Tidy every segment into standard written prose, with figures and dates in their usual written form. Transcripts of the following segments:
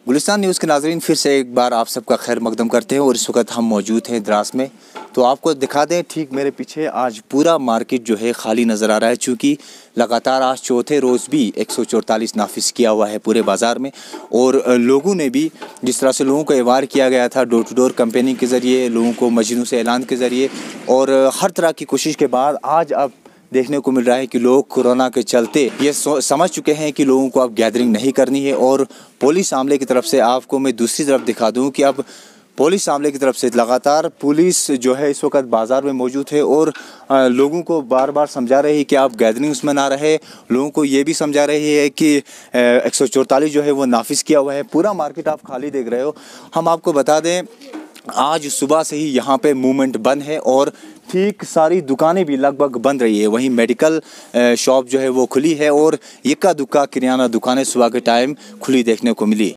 Gulistan news के नाज़रीन, फिर से एक बार आप सबका खैर मकदम करते हैं और इस वक्त हम मौजूद हैं द्रास में। तो आपको दिखा दें, ठीक मेरे पीछे आज पूरा मार्केट जो है खाली नज़र आ रहा है, चूँकि लगातार आज चौथे रोज़ भी 144 नाफिज किया हुआ है पूरे बाज़ार में। और लोगों ने भी जिस तरह से लोगों को एवार किया गया था डोर टू डोर कैंपेनिंग के ज़रिए, लोगों को मस्जिदों से ऐलान के ज़रिए और हर तरह की कोशिश के बाद आज अब देखने को मिल रहा है कि लोग कोरोना के चलते ये समझ चुके हैं कि लोगों को अब गैदरिंग नहीं करनी है। और पुलिस आमले की तरफ से आपको मैं दूसरी तरफ दिखा दूं कि अब पुलिस आमले की तरफ से लगातार पुलिस जो है इस वक्त बाज़ार में मौजूद है और लोगों को बार बार समझा रही है कि आप गैदरिंग्स में ना रहे। लोगों को ये भी समझा रही है कि 144 जो है वो नाफिज किया हुआ है। पूरा मार्केट आप खाली देख रहे हो। हम आपको बता दें, आज सुबह से ही यहाँ पे मूवमेंट बंद है और ठीक सारी दुकानें भी लगभग बंद रही है। वहीं मेडिकल शॉप जो है वो खुली है और इक्का दुक्का किराना दुकानें सुबह के टाइम खुली देखने को मिली।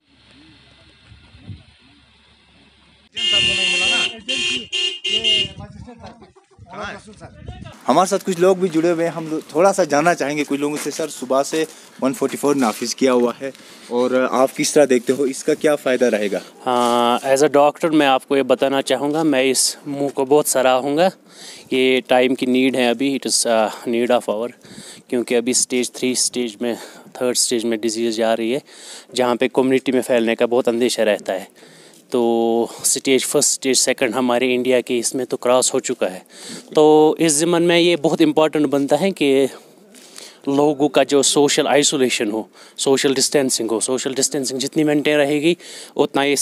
हमारे साथ कुछ लोग भी जुड़े हुए हैं, हम थोड़ा सा जानना चाहेंगे कुछ लोगों से। सर, सुबह से 144 नाफिज किया हुआ है और आप किस तरह देखते हो, इसका क्या फ़ायदा रहेगा? हाँ, एज अ डॉक्टर मैं आपको ये बताना चाहूँगा, मैं इस मूव को बहुत सराहूँगा। ये टाइम की नीड है अभी, it is need of hour, क्योंकि अभी स्टेज 3 थर्ड स्टेज में डिजीज़ जा रही है, जहाँ पे कम्युनिटी में फैलने का बहुत अंदेशा रहता है। तो स्टेज 1, स्टेज 2 हमारे इंडिया के इसमें तो क्रॉस हो चुका है। तो इस ज़मन में ये बहुत इम्पॉर्टेंट बनता है कि लोगों का जो सोशल आइसोलेशन हो, सोशल डिस्टेंसिंग हो। सोशल डिस्टेंसिंग जितनी मेंटेन रहेगी उतना ये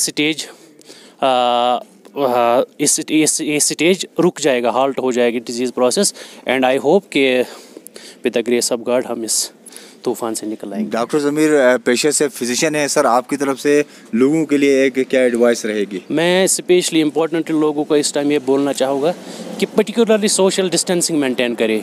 स्टेज रुक जाएगा, हाल्ट हो जाएगी disease process. And I hope कि with the grace of God हम इस तूफान से निकल आएंगे। डॉक्टर ज़मीर पेशे से फिजिशियन है सर, आपकी तरफ से लोगों के लिए एक क्या एडवाइस रहेगी? मैं स्पेशली इम्पोर्टेंट लोगों को इस टाइम ये बोलना चाहूँगा कि पर्टिकुलरली सोशल डिस्टेंसिंग मेंटेन करें।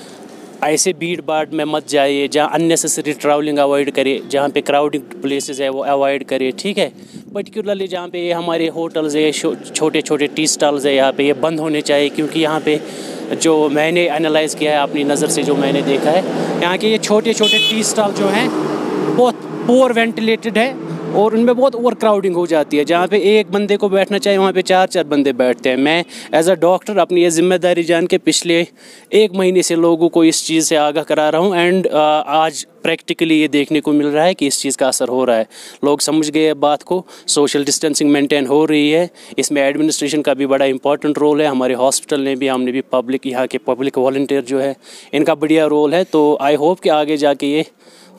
ऐसे भीड़ भाड़ में मत जाइए, जहाँ अननेसेसरी ट्रैवलिंग अवॉइड करें, जहाँ पे क्राउडिंग प्लेसेस है वो अवॉइड करें, ठीक है। पर्टिकुलरली जहाँ पे ये हमारे होटल्स है, छोटे छोटे टी स्टॉल्स है, यहाँ पे ये बंद होने चाहिए, क्योंकि यहाँ पे जो मैंने एनालाइज़ किया है अपनी नज़र से, जो मैंने देखा है, यहाँ के ये छोटे छोटे टी स्टॉल जो हैं बहुत पुअर वेंटिलेटेड है और उनमें बहुत ओवर क्राउडिंग हो जाती है। जहाँ पे एक बंदे को बैठना चाहिए वहाँ पे 4-4 बंदे बैठते हैं। मैं एज अ डॉक्टर अपनी ये जिम्मेदारी जान के पिछले 1 महीने से लोगों को इस चीज़ से आगाह करा रहा हूँ। एंड आज प्रैक्टिकली ये देखने को मिल रहा है कि इस चीज़ का असर हो रहा है। लोग समझ गए बात को, सोशल डिस्टेंसिंग मेंटेन हो रही है। इसमें एडमिनिस्ट्रेशन का भी बड़ा इंपॉर्टेंट रोल है। हमारे हॉस्पिटल ने भी, हमने भी पब्लिक, यहाँ के पब्लिक वॉलंटियर जो है, इनका बढ़िया रोल है। तो आई होप कि आगे जाके ये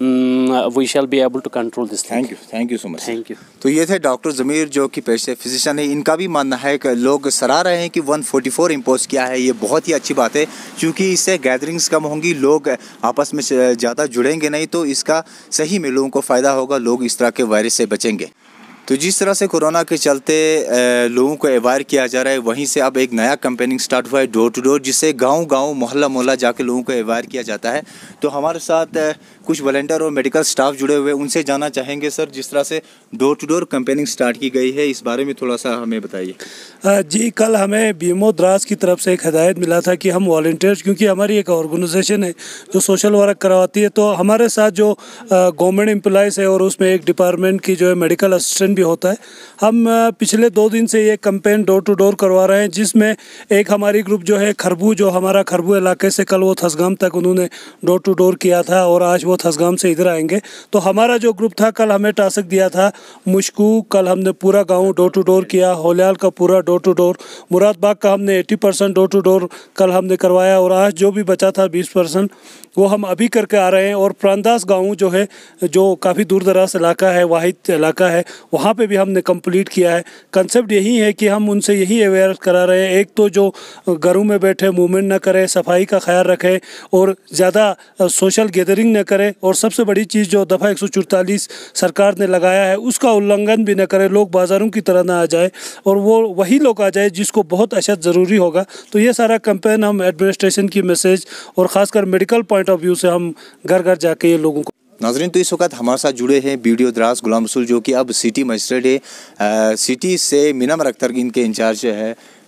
we shall be able to control this thing. Thank you so much. Thank you. तो ये थे डॉक्टर ज़मीर, जो कि पेशे फिजिशियन है। इनका भी मानना है कि लोग सराह रहे हैं कि 144 इम्पोज किया है, ये बहुत ही अच्छी बात है, क्योंकि इससे गैदरिंग्स कम होंगी, लोग आपस में ज़्यादा जुड़ेंगे नहीं, तो इसका सही में लोगों को फ़ायदा होगा, लोग इस तरह के वायरस से बचेंगे। तो जिस तरह से कोरोना के चलते लोगों को अवेयर किया जा रहा है, वहीं से अब एक नया कैंपेनिंग स्टार्ट हुआ है डोर टू डोर, जिससे गांव-गांव, मोहल्ला-मोहल्ला जाके लोगों को अवेयर किया जाता है। तो हमारे साथ कुछ वॉलंटियर और मेडिकल स्टाफ जुड़े हुए हैं, उनसे जानना चाहेंगे सर, जिस तरह से door to door campaigning start की गई है, इस बारे में थोड़ा सा हमें बताइए। जी, कल हमें बीएमओ द्रास की तरफ से एक हिदायत मिला था कि हम वॉलंटियर्स, क्योंकि हमारी एक ऑर्गेनाइजेशन है जो सोशल वर्क करवाती है, तो हमारे साथ जो गवर्नमेंट एम्प्लॉइज़ है और उसमें एक डिपार्टमेंट की जो है मेडिकल असिस्टेंट भी होता है। हम पिछले 2 दिन से ये कैंपेन डोर टू डोर करवा रहे हैं, जिसमें एक हमारी ग्रुप जो है खरबू, जो हमारा खरबू इलाके से, कल वो थसगाम तक उन्होंने डोर टू डोर किया था और आज वो थसगाम से इधर आएंगे। तो हमारा जो ग्रुप था, कल हमें टास्क दिया था मुश्कू, कल हमने पूरा गाँव डोर टू डोर किया, होल्याल का पूरा डोर टू डोर, मुरादबाग का हमने 80% डोर टू डोर कल हमने करवाया और आज जो भी बचा था 20% वो हम अभी करके आ रहे हैं। और प्रांदास गाँव जो है, जो काफ़ी दूर दराज इलाका है, वाहिद इलाका है, वहाँ पे भी हमने कंप्लीट किया है। कंसेप्ट यही है कि हम उनसे यही अवेयर करा रहे हैं, एक तो जो घरों में बैठे मूवमेंट न करें, सफाई का ख्याल रखें और ज़्यादा सोशल गैदरिंग न करें, और सबसे बड़ी चीज़ जो दफ़ा 144 सरकार ने लगाया है उसका उल्लंघन भी न करें। लोग बाज़ारों की तरह ना आ जाए और वो वही लोग आ जाए जिसको बहुत अशद ज़रूरी होगा। तो ये सारा कैंपेन हम एडमिनिस्ट्रेशन की मैसेज और ख़ासकर मेडिकल पॉइंट ऑफ व्यू से हम घर घर जाके ये लोगों को। नाज़रीन, तो इस वक्त हमारे साथ जुड़े हैं बीडीओ द्रास गुलाम रसूल, जो कि अब सिटी मजिस्ट्रेट है। सिटी से मीना अख्तर इनके इंचार्ज है।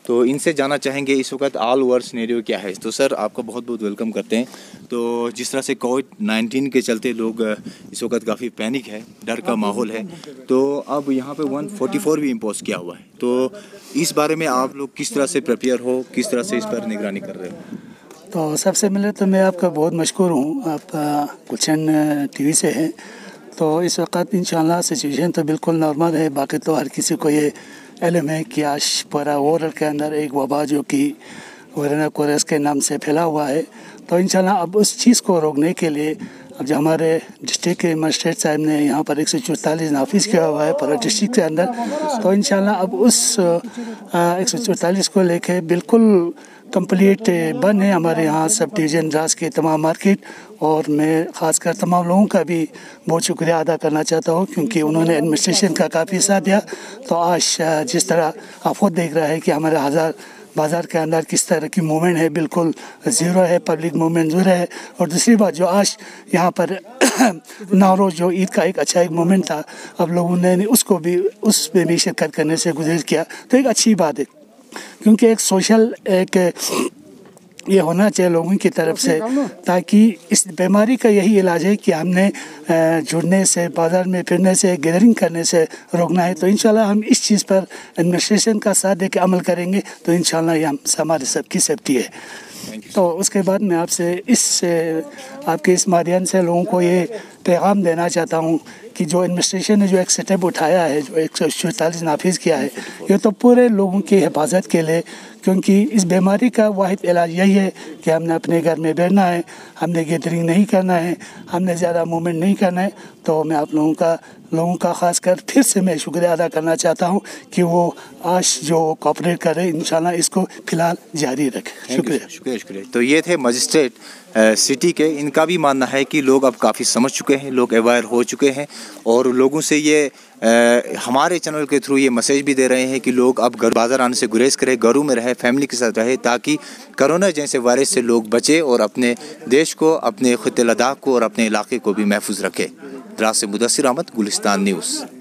तो इनसे जानना चाहेंगे इस वक्त ऑल ओवर सिनेरियो क्या है। तो सर आपका बहुत बहुत वेलकम करते हैं। तो जिस तरह से कोविड-19 के चलते लोग इस वक्त काफ़ी पैनिक है, डर का माहौल है, तो अब यहाँ पे 144 भी इम्पोज किया हुआ है। तो इस बारे में आप लोग किस तरह से प्रिपेयर हो, किस तरह से इस पर निगरानी कर रहे हो? तो सबसे पहले तो मैं आपका बहुत मशकूर हूँ, आप गुलशन टीवी से हैं। तो इस वक्त इंशाल्लाह सिचुएशन तो बिल्कुल नॉर्मल है। बाकी तो हर किसी को ये इल्म है कि आज पूरा वर्ल्ड के अंदर एक वबा जो कि कोरोना वायरस के नाम से फैला हुआ है। तो इंशाल्लाह अब उस चीज़ को रोकने के लिए अब जो हमारे डिस्ट्रिक्ट के मजिस्ट्रेट साहब ने यहाँ पर 144 नाफिज किया हुआ है पूरा डिस्ट्रिक्ट के अंदर। तो इंशाल्लाह अब उस 144 को लेके बिल्कुल कंप्लीट बंद है हमारे यहाँ सब डिवीज़न द्रास के तमाम मार्केट। और मैं ख़ासकर तमाम लोगों का भी बहुत शुक्रिया अदा करना चाहता हूँ क्योंकि उन्होंने एडमिनिस्ट्रेशन का काफ़ी साथ दिया। तो आज जिस तरह आप खुद देख रहा है कि हमारे हज़ार बाज़ार के अंदर किस तरह की मूवमेंट है, बिल्कुल ज़ीरो है, पब्लिक मूवमेंट ज़ीरो है। और दूसरी बात जो आज यहाँ पर नौरोज़ जो ईद का एक अच्छा एक मोमेंट था, अब लोगों ने उसको भी उसमें भी शिरकत करने से गुज़र किया। तो एक अच्छी बात है क्योंकि एक सोशल एक ये होना चाहिए लोगों की तरफ से, ताकि इस बीमारी का यही इलाज है कि हमने जुड़ने से, बाज़ार में फिरने से, गैदरिंग करने से रोकना है। तो इंशाल्लाह हम इस चीज़ पर एडमिनिस्ट्रेशन का साथ दे के अमल करेंगे तो इंशाल्लाह ये हमारे सबकी सेफ्टी है। तो उसके बाद मैं आपसे आपके इस माध्यम से लोगों को ये पैगाम देना चाहता हूँ कि जो एडमिनिस्ट्रेशन ने जो एक स्टेप उठाया है, जो 144 नाफिज किया है, ये तो पूरे लोगों की हिफाजत के लिए, क्योंकि इस बीमारी का वाहिद इलाज यही है कि हमने अपने घर में बैठना है, हमने गैदरिंग नहीं करना है, हमने ज़्यादा मूवमेंट नहीं करना है। तो मैं आप लोगों का ख़ासकर फिर से मैं शुक्रिया अदा करना चाहता हूँ कि वो आज जो कोऑपरेट करे, इंशाल्लाह इसको फ़िलहाल जारी रखें। शुक्रिया। तो ये थे मजिस्ट्रेट सिटी के। इनका भी मानना है कि लोग अब काफ़ी समझ चुके हैं, लोग अवेयर हो चुके हैं और लोगों से ये हमारे चैनल के थ्रू ये मैसेज भी दे रहे हैं कि लोग अब घर बाज़ार आने से गुरेज करें, घरों में रहे, फैमिली के साथ रहे, ताकि कोरोना जैसे वायरस से लोग बचे और अपने देश को, अपने ख़ित्ते लद्दाख को और अपने इलाके को भी महफूज रखें। द्रास से मुदस्सिर अहमद, गुलिस्तान न्यूज़।